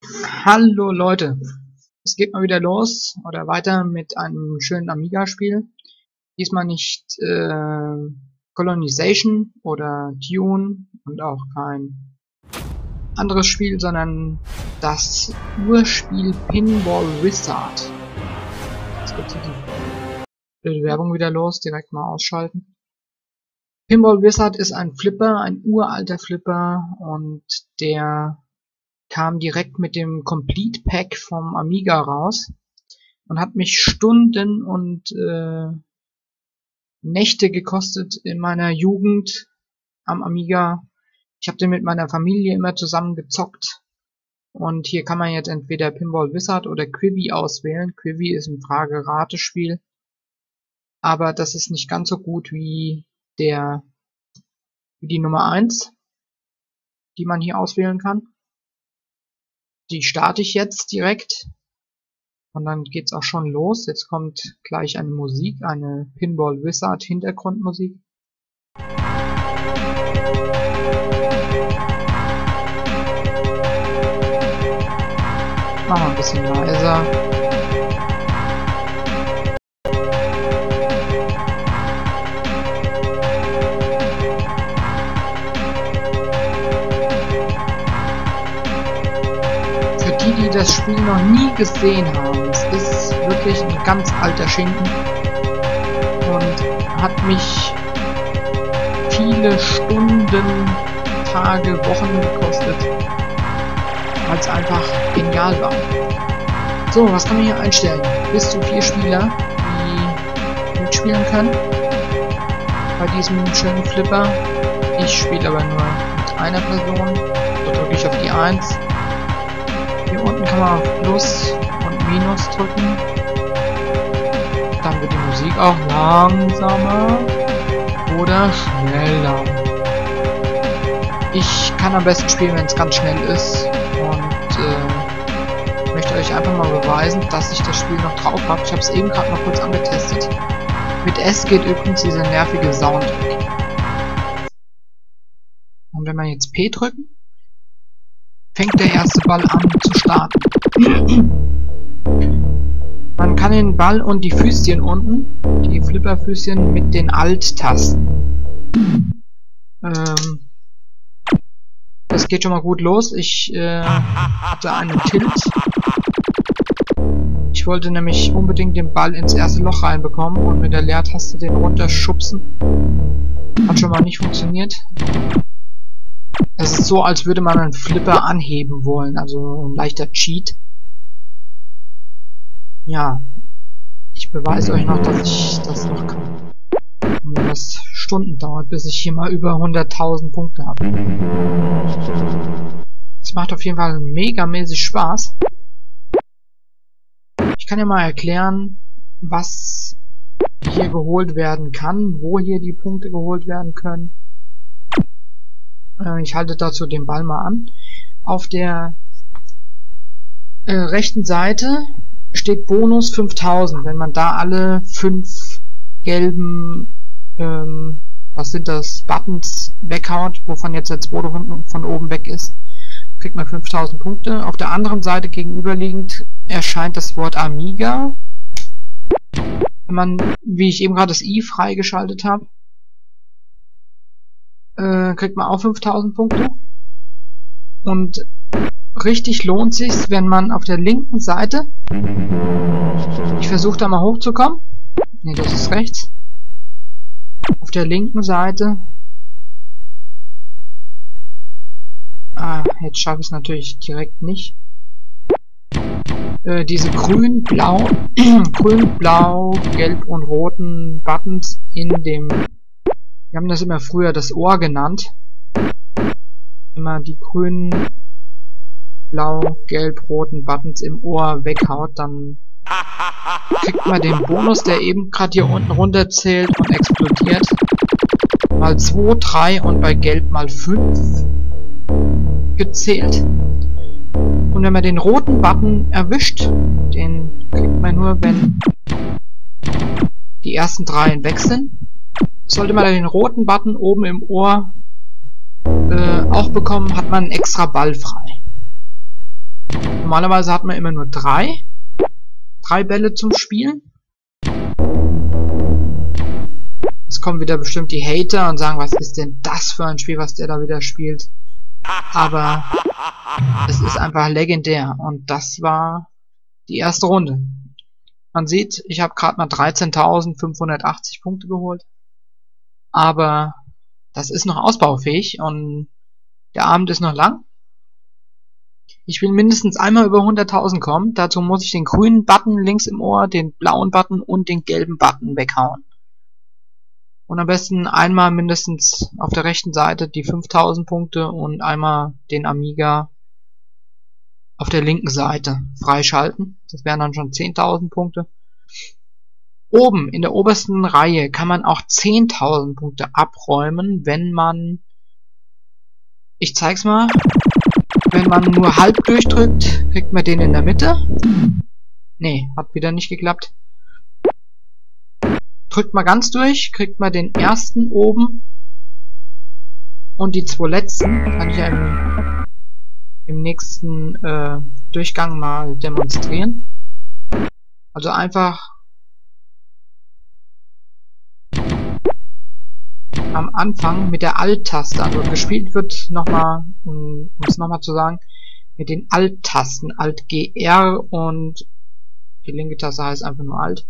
Hallo Leute, es geht mal wieder los oder weiter mit einem schönen Amiga-Spiel. Diesmal nicht Colonization oder Dune und auch kein anderes Spiel, sondern das Urspiel Pinball Wizard. Jetzt geht die Werbung wieder los, direkt mal ausschalten. Pinball Wizard ist ein Flipper, ein uralter Flipper, und der kam direkt mit dem Complete Pack vom Amiga raus und hat mich Stunden und Nächte gekostet in meiner Jugend am Amiga. Ich habe den mit meiner Familie immer zusammen gezockt, und hier kann man jetzt entweder Pinball Wizard oder Quibi auswählen. Quibi ist ein Frage-Rate-Spiel, aber das ist nicht ganz so gut wie die Nummer 1, die man hier auswählen kann. Die starte ich jetzt direkt und dann geht's auch schon los. Jetzt kommt gleich eine Musik, eine Pinball Wizard Hintergrundmusik. Machen wir ein bisschen leiser. Die das Spiel noch nie gesehen haben. Es ist wirklich ein ganz alter Schinken und hat mich viele Stunden, Tage, Wochen gekostet, weil es einfach genial war. So, was kann man hier einstellen? Bis zu 4 Spieler, die mitspielen können bei diesem schönen Flipper. Ich spiele aber nur mit einer Person. Da drücke ich auf die 1. Hier unten kann man auf Plus und Minus drücken. Dann wird die Musik auch langsamer oder schneller. Ich kann am besten spielen, wenn es ganz schnell ist, und möchte euch einfach mal beweisen, dass ich das Spiel noch drauf habe. Ich habe es eben gerade mal kurz angetestet. Mit S geht übrigens dieser nervige Sound weg. Und wenn wir jetzt P drücken, fängt der erste Ball an zu starten. Man kann den Ball und die Füßchen unten, die Flipperfüßchen, mit den Alt-Tasten. Das geht schon mal gut los. Ich hatte einen Tilt. Ich wollte nämlich unbedingt den Ball ins erste Loch reinbekommen und mit der Leertaste den runterschubsen. Hat schon mal nicht funktioniert. Es ist so, als würde man einen Flipper anheben wollen, also ein leichter Cheat. Ja, ich beweise euch noch, dass ich das noch kann. Und wenn das Stunden dauert, bis ich hier mal über 100.000 Punkte habe. Es macht auf jeden Fall megamäßig Spaß. Ich kann ja mal erklären, was hier geholt werden kann, wo hier die Punkte geholt werden können. Ich halte dazu den Ball mal an. Auf der rechten Seite steht Bonus 5000. Wenn man da alle 5 gelben, was sind das, Buttons weghaut, wovon jetzt der zweite von oben weg ist, kriegt man 5000 Punkte. Auf der anderen Seite gegenüberliegend erscheint das Wort Amiga. Wenn man, wie ich eben gerade das I freigeschaltet habe, kriegt man auch 5000 Punkte. Und richtig lohnt sich's, wenn man auf der linken Seite, ich versuche da mal hochzukommen, ne, das ist rechts, auf der linken Seite, jetzt schaffe ich es natürlich direkt nicht, diese grün, blau, grün, blau, gelb und roten Buttons in dem, wir haben das immer früher das Ohr genannt. Wenn man die grünen, blau, gelb, roten Buttons im Ohr weghaut, dann kriegt man den Bonus, der eben gerade hier unten runterzählt und explodiert. Mal 2, 3 und bei gelb mal 5 gezählt. Und wenn man den roten Button erwischt, den kriegt man nur, wenn die ersten 3 weg sind. Sollte man den roten Button oben im Ohr auch bekommen, hat man einen extra Ball frei. Normalerweise hat man immer nur drei Bälle zum Spielen. Jetzt kommen wieder bestimmt die Hater und sagen, was ist denn das für ein Spiel, was der da wieder spielt. Aber es ist einfach legendär. Und das war die erste Runde. Man sieht, ich habe gerade mal 13.580 Punkte geholt. Aber das ist noch ausbaufähig und der Abend ist noch lang. Ich will mindestens einmal über 100.000 kommen. Dazu muss ich den grünen Button links im Ohr, den blauen Button und den gelben Button weghauen. Und am besten einmal mindestens auf der rechten Seite die 5.000 Punkte und einmal den Amiga auf der linken Seite freischalten. Das wären dann schon 10.000 Punkte. Oben in der obersten Reihe kann man auch 10.000 Punkte abräumen, wenn man, ich zeig's mal, wenn man nur halb durchdrückt, kriegt man den in der Mitte. Nee, hat wieder nicht geklappt. Drückt mal ganz durch, kriegt man den ersten oben und die zwei letzten. Kann ich ja im nächsten Durchgang mal demonstrieren. Also einfach am Anfang mit der Alt-Taste, also gespielt wird nochmal, um es nochmal zu sagen, mit den Alt-Tasten, Alt-GR und die linke Taste heißt einfach nur Alt.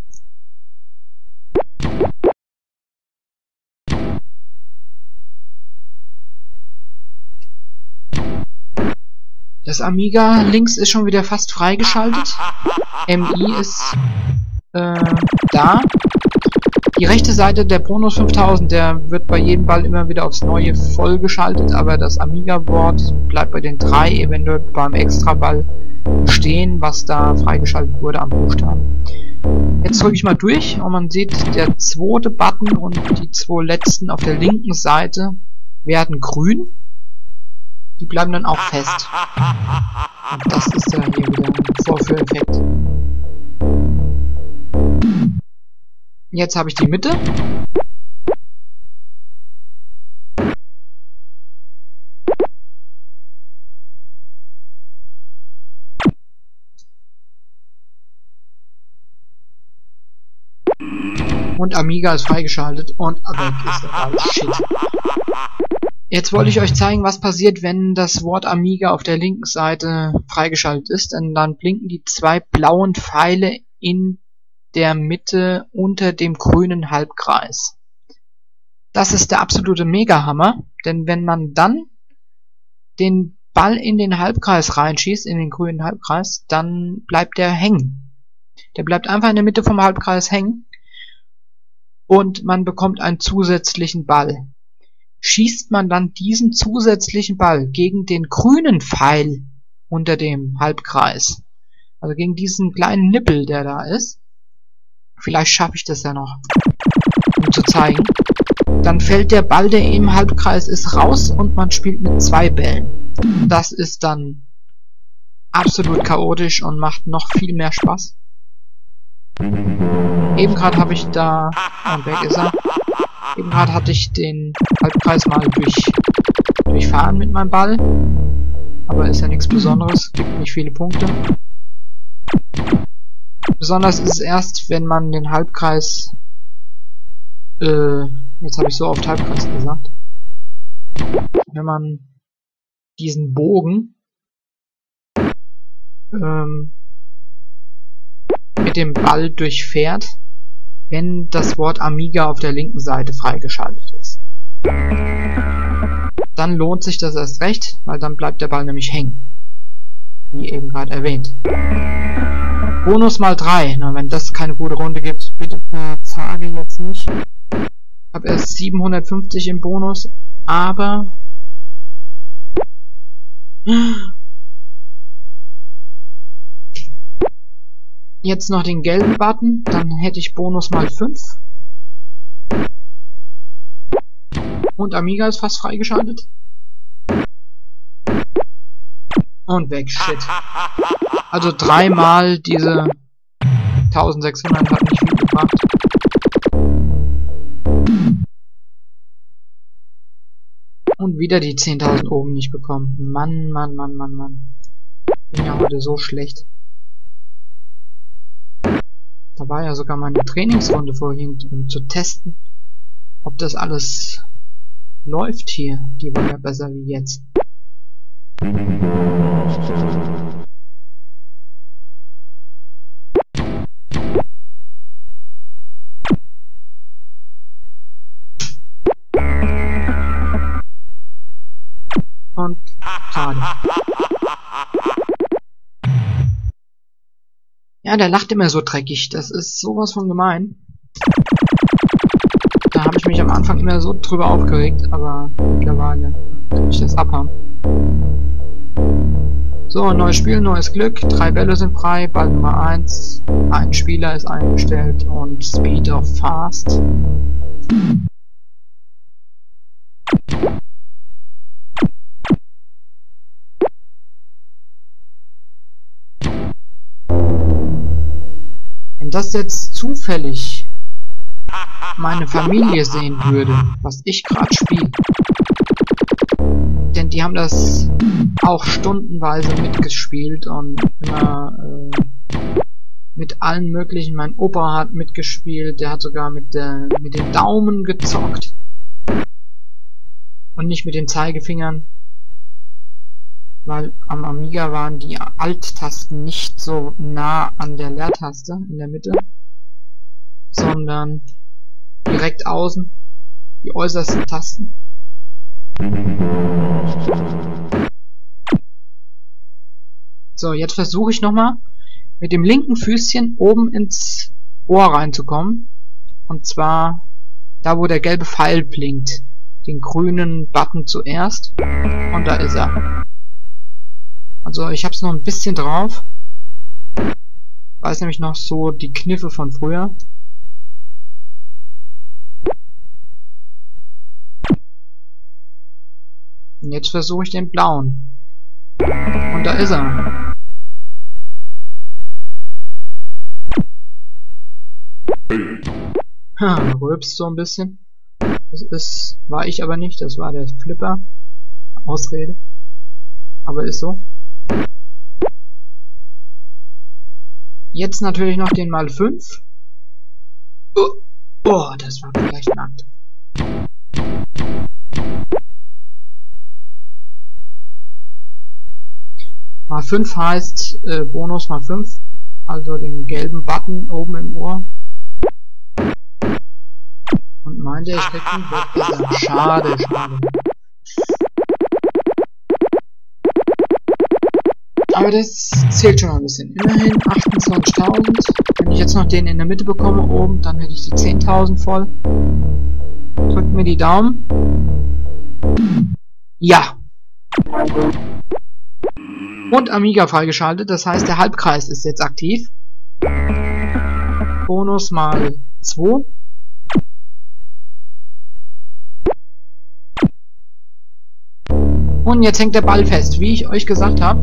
Das Amiga links ist schon wieder fast freigeschaltet. MI ist da. Die rechte Seite, der Bonus 5000, der wird bei jedem Ball immer wieder aufs Neue vollgeschaltet, aber das Amiga-Board bleibt bei den 3, eventuell beim Extraball stehen, was da freigeschaltet wurde am Buchstaben. Jetzt drücke ich mal durch und man sieht, der zweite Button und die zwei letzten auf der linken Seite werden grün. Die bleiben dann auch fest. Und das ist ja hier wieder ein Vorführeffekt. Jetzt habe ich die Mitte. Und Amiga ist freigeschaltet und weg ist der Ball. Shit. Jetzt wollte ich euch zeigen, was passiert, wenn das Wort Amiga auf der linken Seite freigeschaltet ist. Denn dann blinken die zwei blauen Pfeile in der Mitte unter dem grünen Halbkreis. Das ist der absolute Mega-Hammer, denn wenn man dann den Ball in den Halbkreis reinschießt, in den grünen Halbkreis, dann bleibt der hängen. Der bleibt einfach in der Mitte vom Halbkreis hängen und man bekommt einen zusätzlichen Ball. Schießt man dann diesen zusätzlichen Ball gegen den grünen Pfeil unter dem Halbkreis, also gegen diesen kleinen Nippel, der da ist, vielleicht schaffe ich das ja noch, um zu zeigen, dann fällt der Ball, der im Halbkreis ist, raus und man spielt mit zwei Bällen. Das ist dann absolut chaotisch und macht noch viel mehr Spaß. Eben gerade habe ich da, und weg ist er, eben gerade hatte ich den Halbkreis mal durchfahren mit meinem Ball, aber ist ja nichts Besonderes, gibt nicht viele Punkte. Besonders ist es erst, wenn man den Halbkreis, jetzt habe ich so oft Halbkreis gesagt, wenn man diesen Bogen mit dem Ball durchfährt, wenn das Wort Amiga auf der linken Seite freigeschaltet ist. Dann lohnt sich das erst recht, weil dann bleibt der Ball nämlich hängen. Wie eben gerade erwähnt. Bonus mal 3. Na, wenn das keine gute Runde gibt, bitte verzage jetzt nicht. Ich habe erst 750 im Bonus, aber jetzt noch den gelben Button, dann hätte ich Bonus mal 5. Und Amiga ist fast freigeschaltet. Und weg, shit. Also dreimal diese 1600 hat nicht viel gebracht. Und wieder die 10.000 oben nicht bekommen. Mann, Mann, Mann, Mann, Mann. Bin ja heute so schlecht. Da war ja sogar meine Trainingsrunde vorhin, um zu testen, ob das alles läuft hier. Die war ja besser wie jetzt. Und schade. Ja, der lacht immer so dreckig. Das ist sowas von gemein. Da habe ich mich am Anfang immer so drüber aufgeregt, aber mittlerweile kann ich das abhaben. So, neues Spiel, neues Glück. 3 Bälle sind frei, Ball Nummer 1. Ein Spieler ist eingestellt und Speed of Fast. Wenn das jetzt zufällig meine Familie sehen würde, was ich gerade spiele, denn die haben das auch stundenweise mitgespielt und immer mit allen möglichen. Mein Opa hat mitgespielt, der hat sogar mit den Daumen gezockt und nicht mit den Zeigefingern, weil am Amiga waren die Alt-Tasten nicht so nah an der Leertaste in der Mitte, sondern direkt außen, die äußersten Tasten. So, jetzt versuche ich nochmal mit dem linken Füßchen oben ins Ohr reinzukommen. Und zwar da, wo der gelbe Pfeil blinkt. Den grünen Button zuerst. Und da ist er. Also ich habe es noch ein bisschen drauf. Weiß nämlich noch so die Kniffe von früher. Und jetzt versuche ich den blauen. Und da ist er. Rülpst so ein bisschen. War ich aber nicht, das war der Flipper. Ausrede. Aber ist so. Jetzt natürlich noch den mal 5. Oh, das war vielleicht nackt. Mal 5 heißt Bonus mal 5. Also den gelben Button oben im Ohr. Und meinte, ich krieg ihn wird besser. Schade, schade. Aber das zählt schon mal ein bisschen. Immerhin 28.000. Wenn ich jetzt noch den in der Mitte bekomme oben, dann hätte ich die 10.000 voll. Drückt mir die Daumen. Ja. Und Amiga freigeschaltet. Das heißt, der Halbkreis ist jetzt aktiv. Bonus mal 2. Und jetzt hängt der Ball fest, wie ich euch gesagt habe.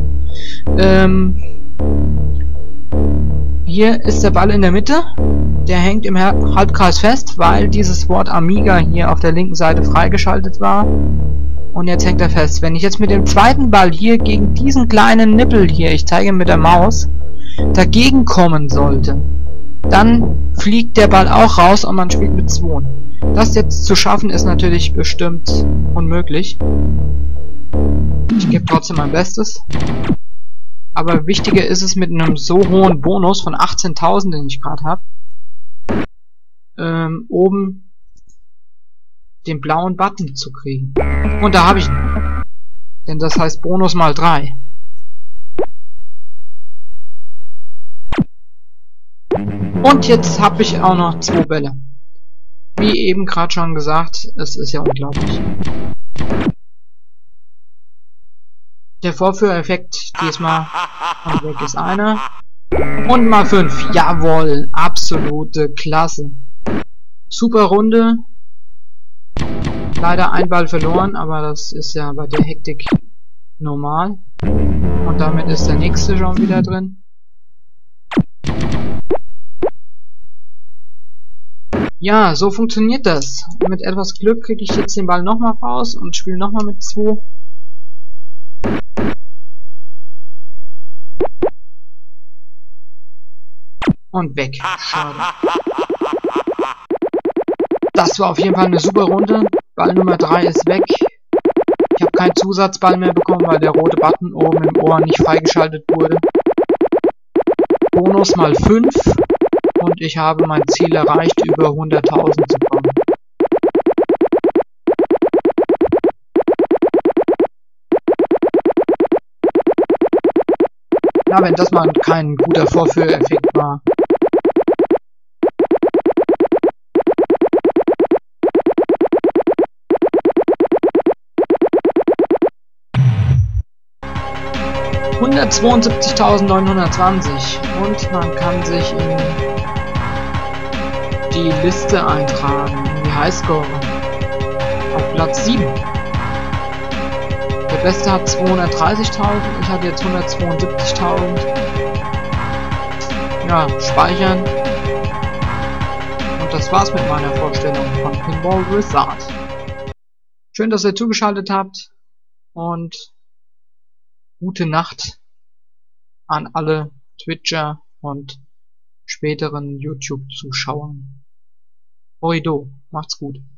Hier ist der Ball in der Mitte. Der hängt im Halbkreis fest, weil dieses Wort Amiga hier auf der linken Seite freigeschaltet war. Und jetzt hängt er fest. Wenn ich jetzt mit dem zweiten Ball hier gegen diesen kleinen Nippel hier, ich zeige mit der Maus, dagegen kommen sollte, dann fliegt der Ball auch raus und man spielt mit 2. Das jetzt zu schaffen ist natürlich bestimmt unmöglich. Ich gebe trotzdem mein Bestes. Aber wichtiger ist es mit einem so hohen Bonus von 18.000, den ich gerade habe, oben den blauen Button zu kriegen. Und da habe ich ihn. Denn das heißt Bonus mal 3. Und jetzt habe ich auch noch 2 Bälle. Wie eben gerade schon gesagt, es ist ja unglaublich. Der Vorführeffekt diesmal und weg ist einer. Und mal 5. Jawohl, absolute Klasse. Super Runde. Leider ein Ball verloren, aber das ist ja bei der Hektik normal. Und damit ist der nächste schon wieder drin. Ja, so funktioniert das. Mit etwas Glück kriege ich jetzt den Ball nochmal raus und spiele nochmal mit 2. Und weg. Schade. Das war auf jeden Fall eine super Runde. Ball Nummer 3 ist weg. Ich habe keinen Zusatzball mehr bekommen, weil der rote Button oben im Ohr nicht freigeschaltet wurde. Bonus mal 5. Und ich habe mein Ziel erreicht, über 100.000 zu kommen. Ja, wenn das mal kein guter Vorführeffekt war. $172.920 und man kann sich in die Liste eintragen, in die Highscore auf Platz 7. Der Beste hat 230.000, ich hatte jetzt 172.000. Ja, speichern. Und das war's mit meiner Vorstellung von Pinball Wizard. Schön, dass ihr zugeschaltet habt und gute Nacht an alle Twitcher und späteren YouTube-Zuschauern. Horido, macht's gut.